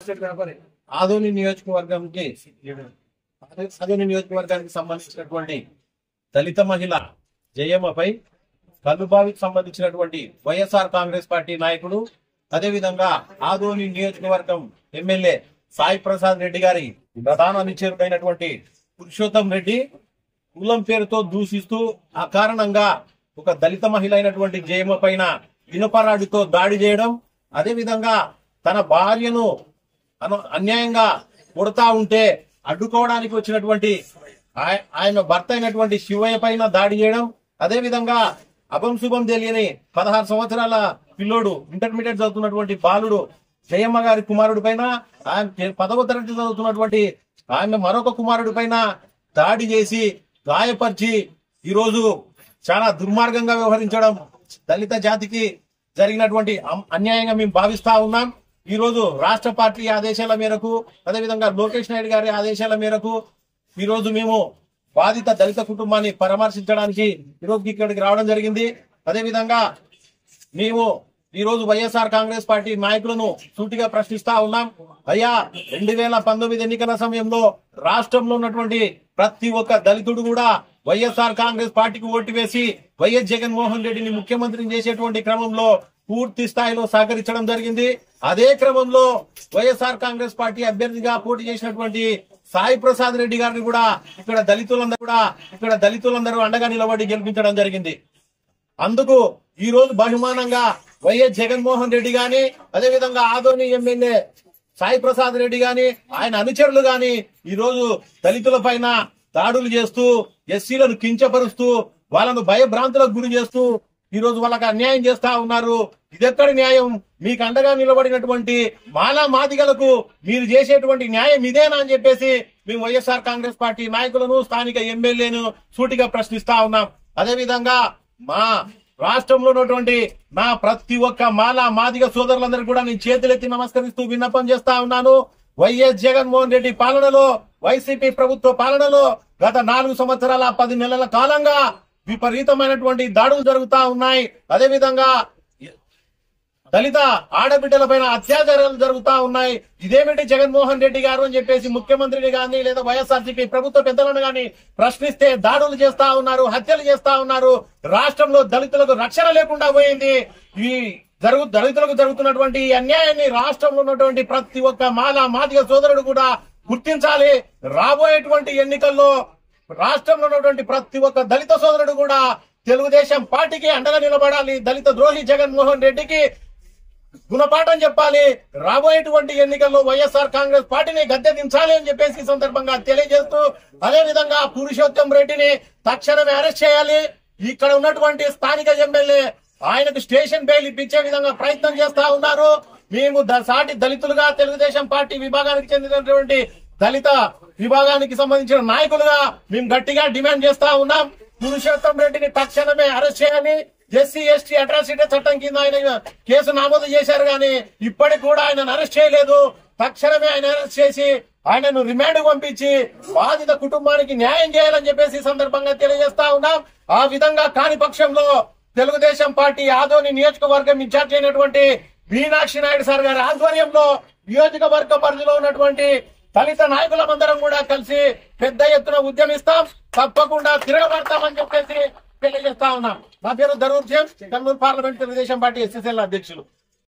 ఆదోని నియోజకవర్గానికి సంబంధించినటువంటి దళిత మహిళ జయమ్మపై కల్లుబావికి సంబంధించినటువంటి వైఎస్ఆర్ కాంగ్రెస్ పార్టీ నాయకుడు, అదేవిధంగా ఆదోని నియోజకవర్గం ఎమ్మెల్యే సాయి ప్రసాద్ రెడ్డి గారి ప్రధాన అనుచరుడైనటువంటి పురుషోత్తం రెడ్డి కులం పేరుతో దూషిస్తూ అకారణంగా ఒక దళిత మహిళ అయినటువంటి జయమ్మ పైన ఇనుపరాడితో దాడి చేయడం, అదేవిధంగా తన భార్యను అన్యాయంగా కొడతా ఉంటే అడ్డుకోవడానికి వచ్చినటువంటి ఆయన భర్త అయినటువంటి శివయ్య పైన దాడి చేయడం, అదేవిధంగా అభం శుభం తెలియని 16 సంవత్సరాల పిల్లోడు ఇంటర్మీడియట్ చదువుతున్నటువంటి బాలుడు జయమ్మ గారి కుమారుడి పైన, ఆయన 10వ తరగతి చదువుతున్నటువంటి ఆయన మరొక కుమారుడి పైన దాడి చేసి గాయపరిచి ఈరోజు చాలా దుర్మార్గంగా వ్యవహరించడం దళిత జాతికి జరిగినటువంటి అన్యాయంగా మేము భావిస్తా ఉన్నాం. ఈ రోజు రాష్ట్ర పార్టీ ఆదేశాల మేరకు, అదేవిధంగా లోకేష్ నాయుడు గారి ఆదేశాల మేరకు ఈ రోజు మేము బాధిత దళిత కుటుంబాన్ని పరామర్శించడానికి ఈరోజు ఇక్కడికి రావడం జరిగింది. అదేవిధంగా మేము ఈ రోజు వైఎస్ఆర్ కాంగ్రెస్ పార్టీ నాయకులను సూటిగా ప్రశ్నిస్తా ఉన్నాం. అయ్యా, 2019 ఎన్నికల సమయంలో రాష్ట్రంలో ఉన్నటువంటి ప్రతి ఒక్క దళితుడు కూడా వైఎస్ఆర్ కాంగ్రెస్ పార్టీకి ఓటు వేసి వైఎస్ జగన్మోహన్ రెడ్డిని ముఖ్యమంత్రిని చేసేటువంటి క్రమంలో పూర్తి స్థాయిలో సహకరించడం జరిగింది. అదే క్రమంలో వైఎస్ఆర్ కాంగ్రెస్ పార్టీ అభ్యర్థిగా పోటీ చేసినటువంటి సాయి ప్రసాద్ రెడ్డి గారిని కూడా ఇక్కడ దళితులందరూ అండగా నిలబడి గెలిపించడం జరిగింది. అందుకు ఈ రోజు బహుమానంగా వైఎస్ జగన్మోహన్ రెడ్డి గాని, అదేవిధంగా ఆదోని ఎమ్మెల్యే సాయి ప్రసాద్ రెడ్డి గాని, ఆయన అనుచరులు గాని ఈ రోజు దళితుల పైన దాడులు చేస్తూ, ఎస్సీలను కించపరుస్తూ, వాళ్ళను భయభ్రాంతులకు గురి చేస్తూ ఈ రోజు వాళ్ళకి అన్యాయం చేస్తా ఉన్నారు. ఇదెక్కడి న్యాయం? మీకు అండగా నిలబడినటువంటి మాలా మాదిగలకు మీరు చేసేటువంటి న్యాయం ఇదేనా అని చెప్పేసి మేము వైఎస్ఆర్ కాంగ్రెస్ పార్టీ నాయకులను, స్థానిక ఎమ్మెల్యేను సూటిగా ప్రశ్నిస్తా ఉన్నాం. అదేవిధంగా మా రాష్ట్రంలో ఉన్నటువంటి నా ప్రతి ఒక్క మాలా మాదిగ సోదరులందరికీ కూడా నేను చేతులెత్తి నమస్కరిస్తూ విన్నపం చేస్తా ఉన్నాను. వైఎస్ జగన్మోహన్ రెడ్డి పాలనలో, వైసీపీ ప్రభుత్వ పాలనలో గత 4 సంవత్సరాల 10 నెలల కాలంగా విపరీతమైనటువంటి దాడులు జరుగుతా ఉన్నాయి. అదేవిధంగా దళిత ఆడబిడ్డల పైన అత్యాచారాలు జరుగుతా ఉన్నాయి. ఇదేమిటి జగన్మోహన్ రెడ్డి గారు అని చెప్పేసి ముఖ్యమంత్రిని గాని లేదా వైఎస్ఆర్సీపీ ప్రభుత్వ పెద్దలను గాని ప్రశ్నిస్తే దాడులు చేస్తా ఉన్నారు, హత్యలు చేస్తా ఉన్నారు. రాష్ట్రంలో దళితులకు రక్షణ లేకుండా పోయింది. ఈ దళితులకు జరుగుతున్నటువంటి ఈ అన్యాయాన్ని రాష్ట్రంలో ఉన్నటువంటి ప్రతి ఒక్క మాలా మాదిగ సోదరుడు కూడా గుర్తించాలి. రాబోయేటువంటి ఎన్నికల్లో రాష్ట్రంలో ఉన్నటువంటి ప్రతి ఒక్క దళిత సోదరుడు కూడా తెలుగుదేశం పార్టీకి అండగా నిలబడాలి. దళిత ద్రోహి జగన్మోహన్ రెడ్డికి గుణపాఠం చెప్పాలి. రాబోయేటువంటి ఎన్నికల్లో వైఎస్ఆర్ కాంగ్రెస్ పార్టీని గద్దె దించాలి అని చెప్పేసి ఈ సందర్భంగా తెలియజేస్తూ, అదేవిధంగా పురుషోత్తం రెడ్డిని తక్షణమే అరెస్ట్ చేయాలి. ఇక్కడ ఉన్నటువంటి స్థానిక ఎమ్మెల్యే ఆయనకు స్టేషన్ బెయిల్ ఇప్పించే విధంగా ప్రయత్నం చేస్తా ఉన్నారు. మేము సాటి దళితులుగా, తెలుగుదేశం పార్టీ విభాగానికి చెందినటువంటి దళిత విభాగానికి సంబంధించిన నాయకులుగా మేము గట్టిగా డిమాండ్ చేస్తా ఉన్నాం. పురుషోత్తం రెడ్డిని తక్షణమే అరెస్ట్ చేయాలి. ఎస్సీ ఎస్టీ అట్రాసిటీ చట్టం కింద ఆయన కేసు నమోదు చేశారు కానీ ఇప్పటికి కూడా ఆయనను అరెస్ట్ చేయలేదు. తక్షణమే ఆయన అరెస్ట్ చేసి ఆయనను రిమాండ్ పంపించి బాధిత కుటుంబానికి న్యాయం చేయాలని చెప్పేసి ఈ సందర్భంగా తెలియజేస్తా ఉన్నాం. ఆ విధంగా కాని పక్షంలో తెలుగుదేశం పార్టీ ఆదోని నియోజకవర్గం ఇన్ఛార్జ్ అయినటువంటి మీనాక్షి నాయుడు సార్ గారి ఆధ్వర్యంలో నియోజకవర్గ పరిధిలో ఉన్నటువంటి దళిత నాయకులందరం కూడా కలిసి పెద్ద ఎత్తున ఉద్యమిస్తాం, తప్పకుండా తిరగబడతామని చెప్పేసి తెలియజేస్తా ఉన్నాం. నా పేరు Dharur James, Kurnool parliament Telugu Desam party SSL అధ్యక్షులు.